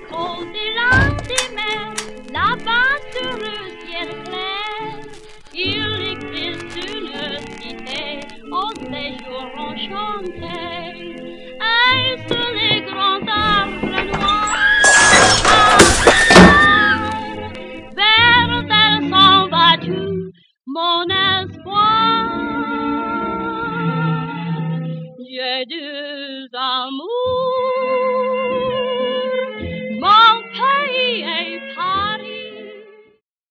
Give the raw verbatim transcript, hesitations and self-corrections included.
Au-delà des mers, là-bas sur le ciel clair, il existe une cité au séjour enchanté. Et sous les grands arbres noirs, vers terre s'en vas-tu, mon espoir. J'ai deux amours.